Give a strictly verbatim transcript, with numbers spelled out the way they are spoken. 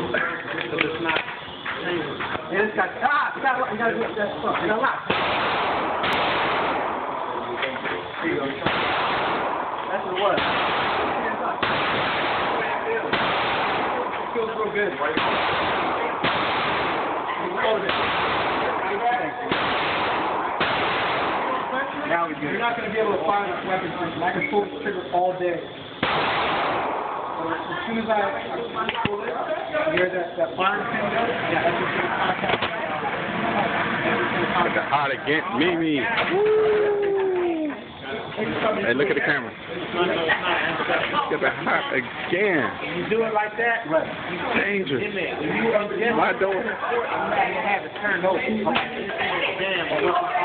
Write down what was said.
But it's not. And it's got, ah, you gotta, you gotta get that stuff. You gotta lock. There you go. That's what it was. It feels real good. Now we You're not going to be able to fire this weapon system. I can pull this trigger all day. So as soon as I, I pull it, you hear that, that firing pin go? Yeah, that's what's going to contact me. Hot again, Mimi. Hey, look at the camera. Get the hot again. You do it like that, right. It's dangerous. Why don't? I'm not going to have it turned over.